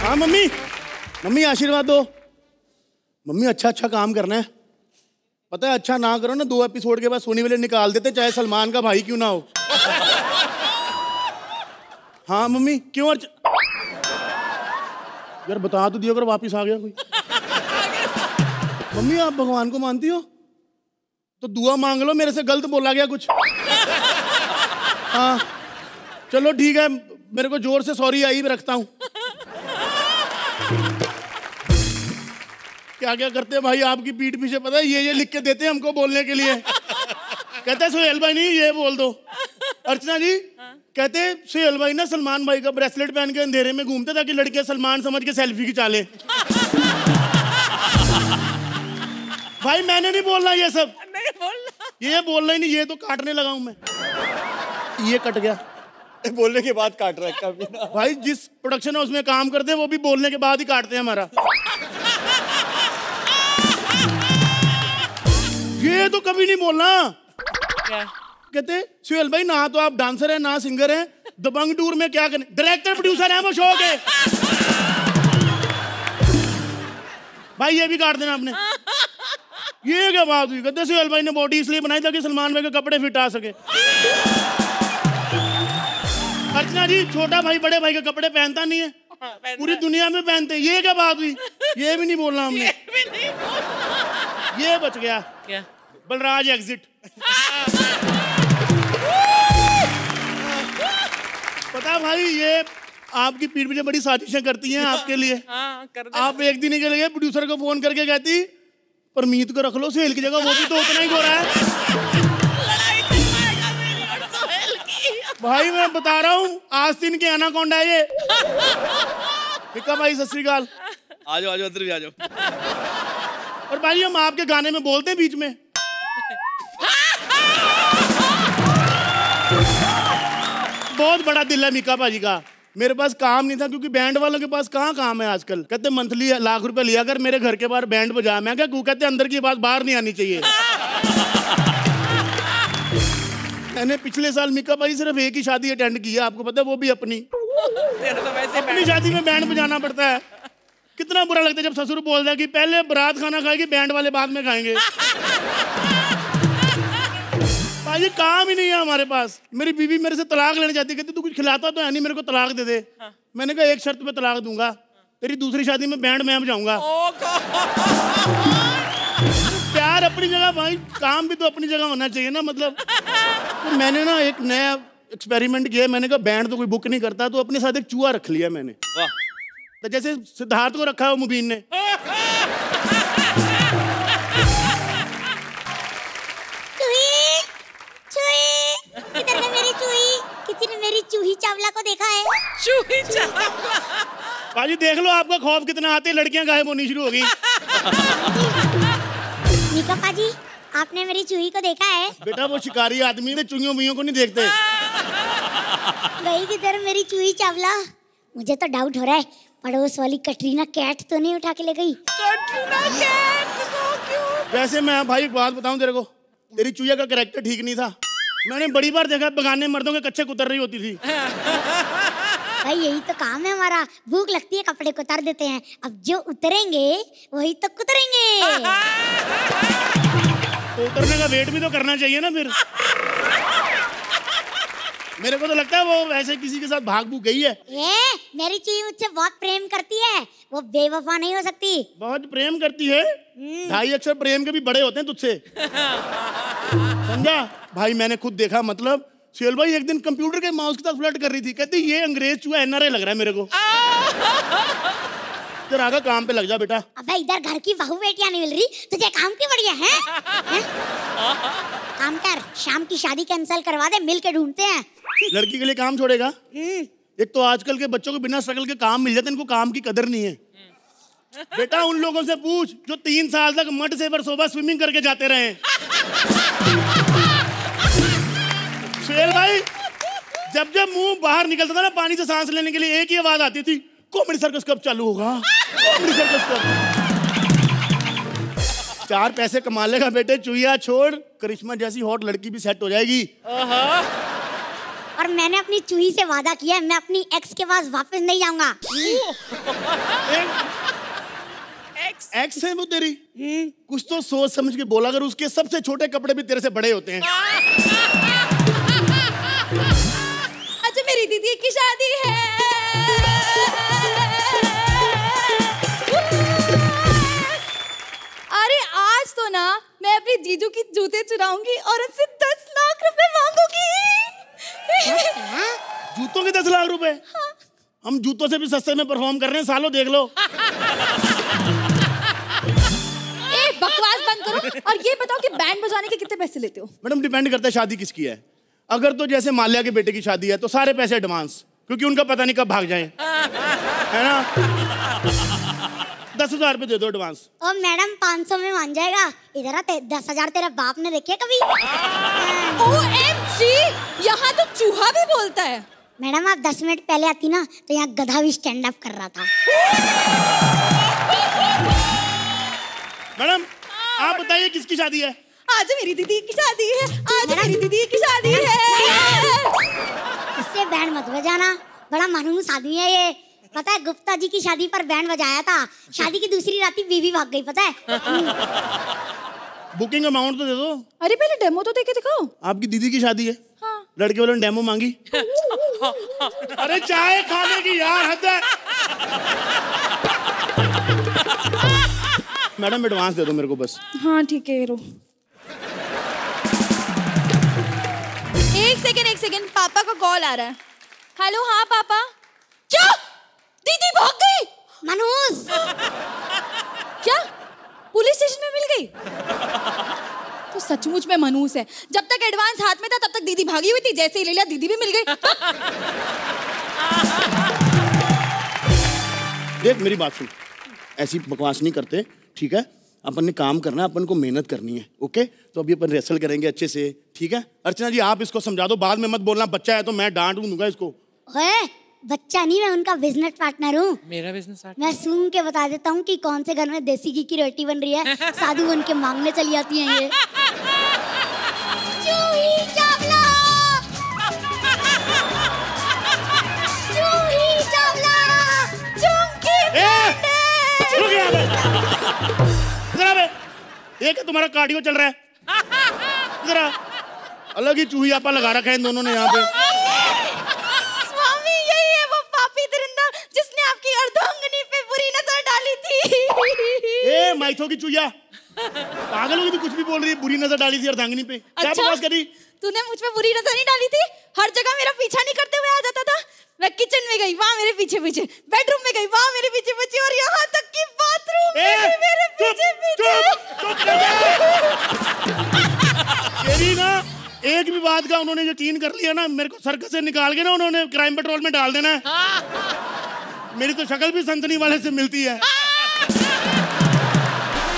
हाँ mummy, mummy आशीर्वाद दो। मम्मी अच्छा अच्छा काम करना है, पता है अच्छा ना करो ना 2 एपिसोड के बाद सोनी वाले निकाल देते, चाहे सलमान का भाई क्यों ना हो। हाँ मम्मी क्यों यार बता तो दिया अगर वापिस आ गया कोई। मम्मी आप भगवान को मानती हो तो दुआ मांग लो, मेरे से गलत बोला गया कुछ। हाँ चलो ठीक है, मेरे को जोर से सॉरी आई, मैं रखता हूँ। क्या क्या करते हैं भाई आपकी पीठ पीछे, पता है ये लिख के देते हैं हमको बोलने के लिए। कहते हैं सुहेल भाई नहीं ये बोल दो। अर्चना जी कहते हैं सुहेल भाई ना सलमान भाई का ब्रेसलेट पहन के अंधेरे में घूमते ताकि लड़के सलमान समझ के सेल्फी खिंचा ले। भाई मैंने नहीं बोलना ये सब, नहीं बोलना, ये बोलना ही नहीं, ये तो काटने लगा हूं मैं। ये कट गया बोलने के बाद काट रहा है कभी ना। भाई जिस प्रोडक्शन हाउस में काम करते हैं वो भी बोलने के बाद ही काटते हैं हमारा। ये तो कभी नहीं बोलना। क्या कहते सुहेल भाई ना तो आप डांसर हैं ना सिंगर हैं, दबंग टूर में क्या करें, डायरेक्टर प्रोड्यूसर है वो शो के। भाई ये भी काट देना आपने। ये क्या बात हुई, कहते सुहेल भाई ने बॉडी इसलिए बनाई ताकि सलमान भाई के कपड़े फिट आ सके। अर्चना जी छोटा भाई बड़े भाई के कपड़े पहनता नहीं है, पूरी दुनिया में पहनते हैं। ये क्या बात हुई, ये भी नहीं बोलना हमने। ये बच गया क्या? बलराज एग्जिट। पता भाई ये आपकी पीठ पीछे बड़ी साजिशें करती हैं आपके लिए। आप एक दिन के लिए प्रोड्यूसर को फोन करके कहती परमीत को रख लो सुहेल की जगह, वो भी तो उतना ही गोरा है। भाई मैं बता रहा हूँ आस्तीन के एनाकोंडा ये। भाई सत श्री अकाल। आ जाओ अंदर भी आ जाओ। और भाई हम आपके गाने में बोलते हैं बीच में। बहुत बड़ा दिल है मीका भाजी का। मेरे पास काम नहीं था क्योंकि बैंड वालों के पास कहाँ काम है आजकल। कहते मंथली लाख रुपए लिया कर मेरे घर के बाहर बैंड बजा। मैं क्या कहते अंदर की बात बाहर नहीं आनी चाहिए। मैंने पिछले साल मीका भाई सिर्फ एक ही शादी अटेंड की है, आपको पता है वो भी अपनी। अपनी शादी में बैंड बजाना पड़ता है। कितना बुरा लगता है जब ससुर बोलता है कि पहले बारात खाना खाएगी बैंड वाले बाद में खाएंगे। भाई काम ही नहीं है हमारे पास। मेरी बीवी मेरे से तलाक लेने जाती, कहती तू कुछ खिलाता तो है नहीं, मेरे को तलाक दे दे। मैंने कहा एक शर्त पे तलाक दूंगा, तेरी दूसरी शादी में बैंड मैं बजाऊंगा। प्यार अपनी जगह भाई, काम भी तो अपनी जगह होना चाहिए ना। मतलब तो मैंने ना एक नया एक्सपेरिमेंट किया। मैंने कहा बैंड तो कोई बुक नहीं करता तो अपने साथ एक चूहा रख लिया मैंने। तो जैसे सिद्धार्थ को रखा है मुबीन ने। किधर है मेरी चूही? किसी ने मेरी चूही चावला को देखा है? चूही चावला बाजी देख लो आपका खौफ कितना आते, लड़कियां गायब होनी शुरू हो गई। मीका पाजी आपने मेरी चूही को देखा है? बेटा वो शिकारी आदमी है, चूहियों बुइयों को नहीं देखते। गई किधर मेरी चूही चावला? मुझे तो डाउट हो रहा है पड़ोस वाली कटरीना कैट तो नहीं उठा के ले गई। कटरीना कैट so cute। वैसे मैं भाई एक बात बताऊं तेरे को, तेरी चूहिया का कैरेक्टर ठीक नहीं था। मैंने बड़ी बार देखा बगाने मर्दों के कच्चे कुतर रही होती थी। भाई यही तो काम है हमारा, भूख लगती है कपड़े को उतार देते हैं, अब जो उतरेंगे वही तो कुतरेंगे। तो उतरने का वेट भी तो करना चाहिए ना फिर। मेरे को तो लगता है वो वैसे किसी के साथ भाग भूग गई है। मेरी चूही मुझसे बहुत प्रेम करती है, वो बेवफा नहीं हो सकती। बहुत प्रेम करती है? 2.5 अक्षर प्रेम के भी बड़े होते हैं तुझसे, समझा? भाई मैंने खुद देखा। मतलब सुहेल भाई एक दिन कंप्यूटर के माउस के साथ फ्लर्ट कर रही थी, कहती ये अंग्रेज चूहा एनआरआई लग रहा है मेरे को। तेरे आगे काम पे लग जा बेटा। अबे इधर घर की बहू बेटियां नहीं मिल रही, तुझे काम की बढ़िया है? काम कर, शाम की शादी कैंसिल करवा दे, मिल के ढूंढते हैं। लड़की के लिए काम छोड़ेगा? एक तो आजकल के बच्चों को बिना स्ट्रगल के काम मिल जाते, इनको काम की कदर नहीं है। बेटा उन लोगों से पूछ जो 3 साल तक मड से बरसोबा स्विमिंग करके जाते रहे। सुहेल भाई जब जब मुंह बाहर निकलता था ना पानी से सांस लेने के लिए, एक ही आवाज आती थी, कॉमेडी सर्कस कब चालू होगा? कॉमेडी सर्कस कब? 4 पैसे कमा लेगा बेटे, चुहिया छोड़, करिश्मा जैसी हॉट लड़की भी सेट हो जाएगी। और मैंने अपनी चूही से वादा किया है मैं अपनी एक्स के पास वापस नहीं जाऊंगा। एक्स है वो तेरी? कुछ तो सोच समझ के बोला, अगर उसके सबसे छोटे कपड़े भी तेरे से बड़े होते हैं। अच्छा मेरी दीदी की शादी है। अरे आज तो ना मैं अपनी जीजू की जूते चुराऊंगी और उनसे 10 लाख रुपए मांगूंगी। जूतों के 10 लाख रुपए? हाँ। हम जूतों से भी सस्ते में परफॉर्म कर रहे हैं सालों, देख लो। बकवास बंद करो और ये बताओ कि बैंड बजाने के कितने पैसे लेते हो? मैडम डिपेंड करता है शादी किसकी है। अगर तो जैसे माल्या के बेटे की शादी है तो सारे पैसे एडवांस, क्योंकि उनका पता नहीं कब भाग जाए, है ना। 10,000 रुपए दे दो एडवांस। ओ मैडम 500 में मान जाएगा। इधर 10,000 तेरे बाप ने देखे कभी? OMG, यहाँ तो चूहा भी बोलता है। मैडम आप 10 मिनट पहले आती ना तो यहाँ गधा भी स्टैंड अप कर रहा था। मैडम आप बताइए किसकी शादी है? आज मेरी दीदी की शादी है। आज मेरी दीदी की शादी है। इससे बैंड मत बजाना, बड़ा मानूस आदमी है ये। पता है गुप्ता जी की शादी पर बैंड बजाया था, शादी की दूसरी रात ही बीवी भाग गई, पता है। बुकिंग अमाउंट तो दे दो। अरे पहले डेमो तो देके दिखाओ। आपकी दीदी की शादी है? हाँ। लड़के वालों ने डेमो मांगी। अरे चाय खाने की यार हद है। मैडम एडवांस दे दो मेरे को बस। हाँ ठीक है रो। एक सेकंड पापा का कॉल आ रहा है। हेलो हाँ पापा। क्या दीदी भाग गई? मनोज क्या पुलिस स्टेशन में मिल गई? तो सचमुच में मनूस है। जब तक एडवांस हाथ में था तब तक दीदी भागी हुई थी, जैसे ही ले लिया दीदी भी मिल गई। देख मेरी बात सुन, ऐसी बकवास नहीं करते, ठीक है। अपन ने काम करना है, अपन को मेहनत करनी है, ओके। तो अभी अपन रेसल करेंगे अच्छे से, ठीक है। अर्चना जी आप इसको समझा दो, बाद में मत बोलना बच्चा है तो मैं डांट दूंगा इसको। ओए बच्चा नहीं, मैं उनका बिजनेस पार्टनर हूँ। मेरा बिजनेस मैं सुन के बता देता हूँ कि कौन से घर में देसी घी की रोटी बन रही है। साधु बन के मांगने चली आती हैं ये। चूही चावला, चूही चावला, चुमकी बेटे। रुक यहाँ पे, इधर आ बे। एक है तुम्हारा कार्डियो चल रहा है, इधर आ। अलग ही चूही आपा लगा रखा है इन दोनों ने यहाँ पे। स्वामी यही है वो पापी दरिंदा जिसने आपकी अर्धांगिनी पे बुरी नजर डाली थी। ए माइथो की चूहिया, पागल होगी तू, कुछ भी बोल रही है। बुरी नजर डाली थी अर्धांगिनी पे, क्या बकवास करी? तूने मुझ पे बुरी नजर नहीं डाली थी। हर जगह मेरा पीछा नहीं करते हुए आ जाता था। मैं किचन में गई वहाँ मेरे पीछे पीछे, बेडरूम में गई वहाँ मेरे पीछे पीछे, और यहाँ तक कि बाथरूम में भी मेरे पीछे पीछे। तेरी ना एक भी बात का उन्होंने यकीन कर लिया ना, मेरे को सर्कस से निकाल के ना उन्होंने क्राइम पेट्रोल में डाल देना है। मेरी तो शक्ल भी सनसनी वाले से मिलती है।